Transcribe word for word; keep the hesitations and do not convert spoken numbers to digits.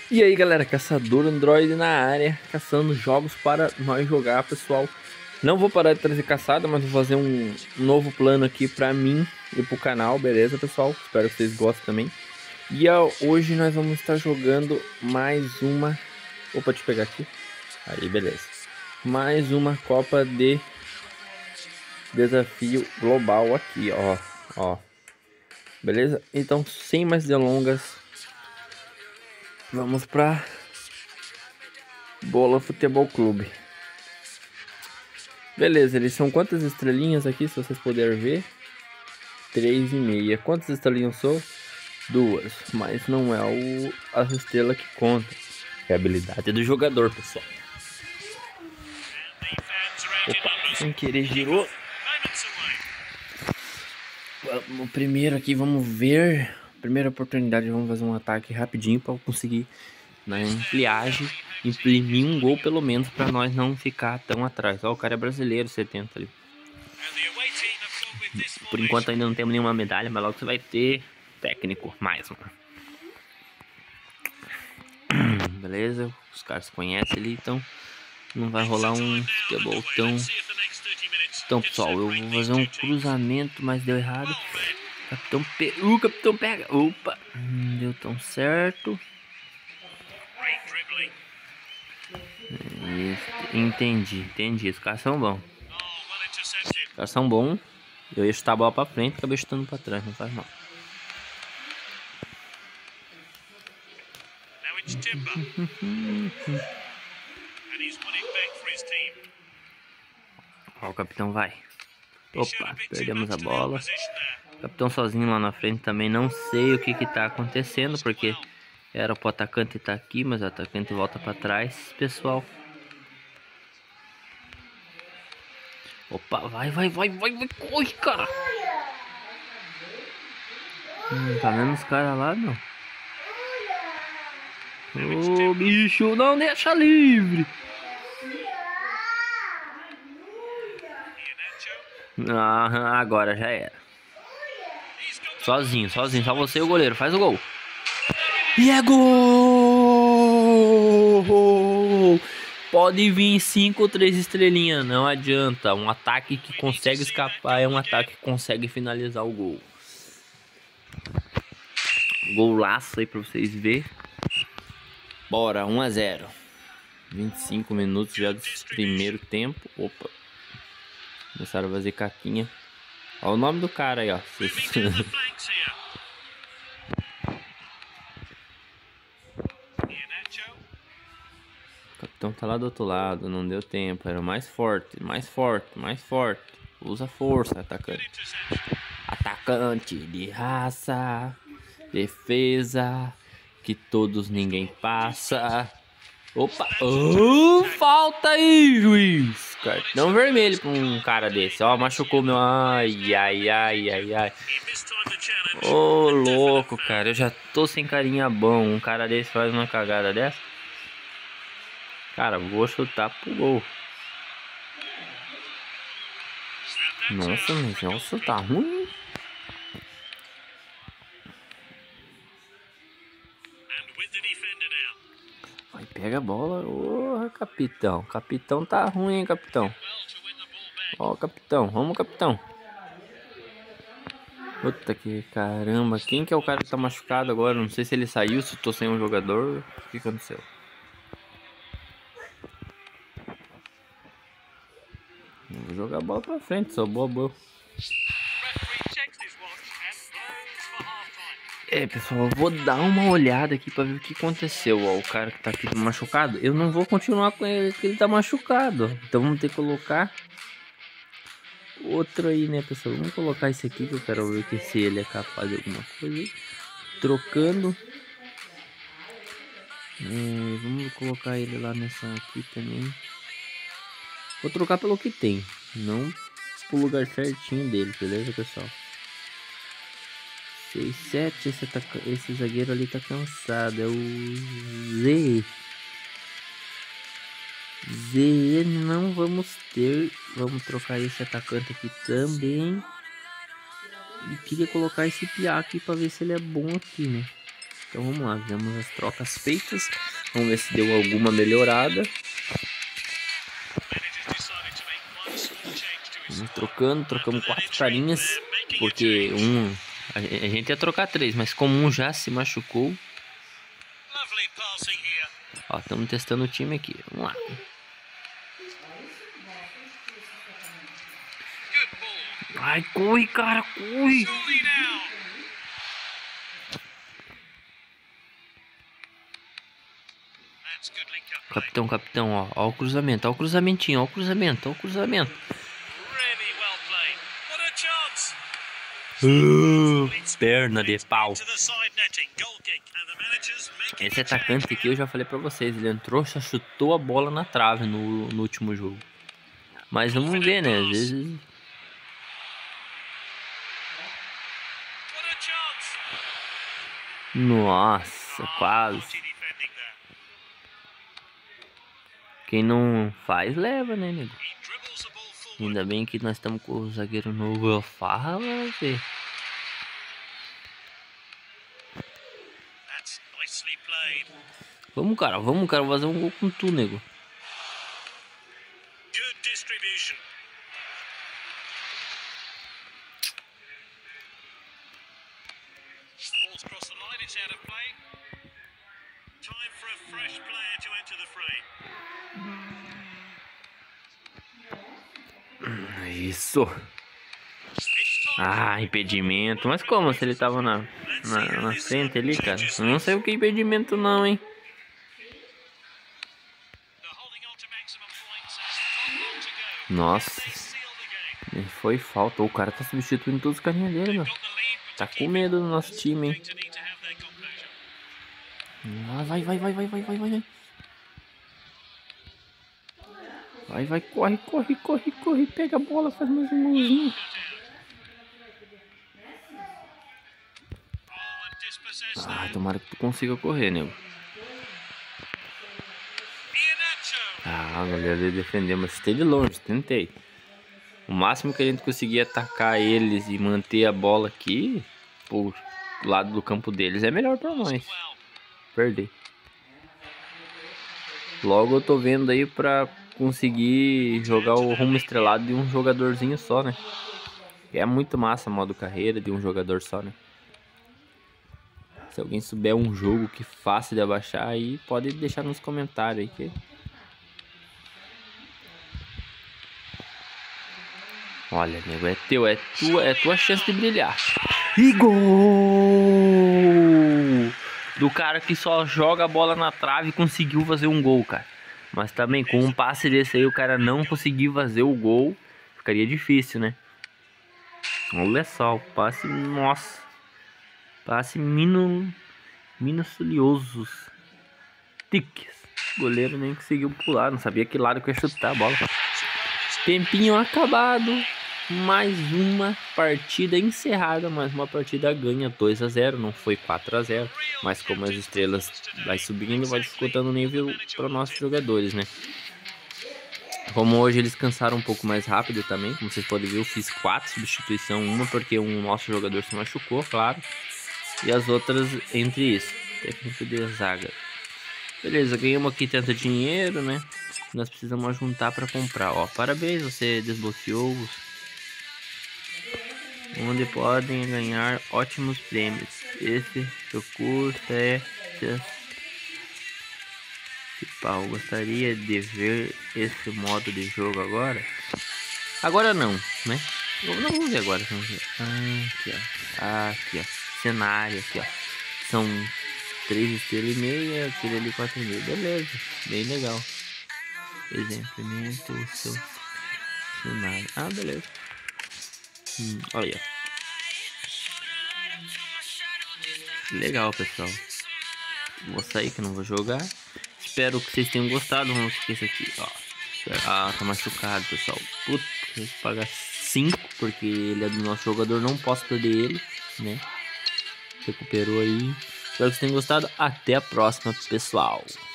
E aí galera, Caçador Android na área, caçando jogos para nós jogar, pessoal. Não vou parar de trazer caçada, mas vou fazer um novo plano aqui pra mim e pro canal, beleza pessoal? Espero que vocês gostem também. E ó, hoje nós vamos estar jogando mais uma... Opa, deixa eu pegar aqui. Aí, beleza. Mais uma Copa de Desafio Global aqui, ó. Ó. Beleza? Então, sem mais delongas, vamos pra Bola Futebol Clube. Beleza, eles são quantas estrelinhas aqui, se vocês puderem ver? Três e meia. Quantas estrelinhas sou? Duas. Mas não é o as estrelas que conta. É a habilidade do jogador, pessoal. Opa, sem querer girou. O primeiro aqui, vamos ver. Primeira oportunidade, vamos fazer um ataque rapidinho para conseguir na ampliagem imprimir um gol pelo menos para nós não ficar tão atrás. Ó, o cara é brasileiro, setenta ali. Por enquanto ainda não temos nenhuma medalha, mas logo você vai ter técnico mais um. Beleza? Os caras se conhecem ali, então não vai rolar um futebol tão... Então pessoal, eu vou fazer um cruzamento, mas deu errado. Capitão pe... O capitão pega. Opa, não deu tão certo. Isso, entendi, entendi. Os caras são bons. Os caras são bons. Eu ia chutar a bola pra frente, acabei chutando pra trás, não faz mal. Ó, o capitão vai. Opa, perdemos a bola. O capitão sozinho lá na frente também. Não sei o que que tá acontecendo, porque era pro atacante estar aqui, mas o atacante volta pra trás, pessoal. Opa, vai, vai, vai, vai, vai, corre, cara. Hum, tá vendo os caras lá, não? Ô, oh, bicho, não deixa livre. Ah, agora já era. Sozinho, sozinho, só você e o goleiro. Faz o gol. E é gol! Pode vir cinco ou três estrelinhas, não adianta. Um ataque que consegue escapar é um ataque que consegue finalizar o gol. Golaço aí pra vocês verem. Bora, um a zero. vinte e cinco minutos já do primeiro tempo. Opa. Começaram a fazer caquinha. Olha o nome do cara aí, ó. O capitão tá lá do outro lado. Não deu tempo. Era mais forte, mais forte, mais forte. Usa força, atacante. Atacante de raça. Defesa. Que todos ninguém passa. Opa! Oh, falta aí, juiz! Cartão vermelho pra um cara desse. Ó, machucou meu... Ai, ai, ai, ai, ai. Ô, oh, louco, cara. Eu já tô sem carinha bom. Um cara desse faz uma cagada dessa. Cara, vou chutar pro gol. Nossa, mas nossa, tá ruim. Vai, pega a bola. Ô, capitão. Capitão tá ruim, hein, capitão. Ó, capitão. Vamos, capitão. Puta que caramba. Quem que é o cara que tá machucado agora? Não sei se ele saiu, se tô sem um jogador. O que aconteceu? Vou jogar a bola pra frente, sou boa, boa. É, pessoal, eu vou dar uma olhada aqui pra ver o que aconteceu. Ó, o cara que tá aqui machucado, eu não vou continuar com ele, porque ele tá machucado. Então vamos ter que colocar outro aí, né, pessoal? Vamos colocar esse aqui que eu quero ver que se ele é capaz de alguma coisa aí. Trocando. É, vamos colocar ele lá nessa aqui também. Vou trocar pelo que tem, não pro lugar certinho dele, beleza, pessoal? seis, sete, esse, ataca... esse zagueiro ali tá cansado, é o Z. Z não vamos ter, vamos trocar esse atacante aqui também. E queria colocar esse Piá aqui pra ver se ele é bom aqui, né? Então vamos lá, vemos as trocas feitas. Vamos ver se deu alguma melhorada. Vamos trocando, trocamos quatro carinhas. Porque um... A gente ia trocar três, mas como um já se machucou. Ó, estamos testando o time aqui. Vamos lá. Ai, corre, cara, corre. Capitão, capitão, ó, ó o cruzamento, ó o cruzamentinho, ó o cruzamento, ó o cruzamento. Uh, perna de pau. Esse atacante aqui eu já falei pra vocês, ele entrou, já chutou a bola na trave no, no último jogo. Mas vamos ver, né, às vezes... Nossa, quase. Quem não faz, leva, né, nego? Ainda bem que nós estamos com o zagueiro novo. Eu falo, ver. Vamos, cara, vamos, cara. Vou fazer um gol com tu, nego. Isso. Ah, impedimento. Mas como se ele tava na, na, na frente ali, cara? Eu não sei o que é impedimento não, hein? Nossa. Foi falta. O cara tá substituindo todos os carinhas dele, meu. Tá com medo do nosso time, hein? Ah, vai, vai, vai, vai, vai, vai, vai. Vai, vai, corre, corre, corre, corre. Pega a bola, faz mais um golzinho. Ah, tomara que tu consiga correr, nego. Ah, galera, ele defendeu, mas esteve longe, tentei. O máximo que a gente conseguia atacar eles e manter a bola aqui, pro lado do campo deles, é melhor pra nós. Perder. Logo eu tô vendo aí pra conseguir jogar o rumo estrelado de um jogadorzinho só, né? É muito massa modo carreira de um jogador só, né? Se alguém souber um jogo que fácil de abaixar aí, pode deixar nos comentários aí que... Olha, nego, é teu, é tua, é tua chance de brilhar. E gol! Do cara que só joga a bola na trave e conseguiu fazer um gol, cara. Mas também com um passe desse aí o cara não conseguiu fazer o gol, ficaria difícil, né? Olha só, o passe, nossa. Passe minu, minuciosos. Tiques. O goleiro nem conseguiu pular, não sabia que lado que ia chutar a bola. Tempinho acabado. Mais uma partida encerrada, mais uma partida ganha dois a zero, não foi quatro a zero, mas como as estrelas vai subindo, vai dificultando o nível para nossos jogadores, né? Como hoje eles cansaram um pouco mais rápido também, como vocês podem ver, eu fiz quatro substituições, uma porque um nosso jogador se machucou, claro, e as outras entre isso, técnico de zaga. Beleza, ganhamos aqui tanto dinheiro, né? Nós precisamos juntar para comprar, ó, parabéns, você desbloqueou os onde podem ganhar ótimos prêmios. Esse seu curso é principal. Gostaria de ver esse modo de jogo agora? Agora não, né? Não, vamos ver agora. Vamos ver. Ah, aqui, ó. Aqui, ó. Cenário, aqui, ó. São três estrelas e meia, aquele ali quatro e meia. Beleza, bem legal. Exemplimente o seu cenário. Ah, beleza. Hum, olha. Legal, pessoal. Vou sair que não vou jogar. Espero que vocês tenham gostado. Vamos esquecer aqui, ó. Ah, tá machucado, pessoal. Puta, vou pagar cinco porque ele é do nosso jogador. Não posso perder ele, né? Recuperou aí. Espero que vocês tenham gostado. Até a próxima, pessoal.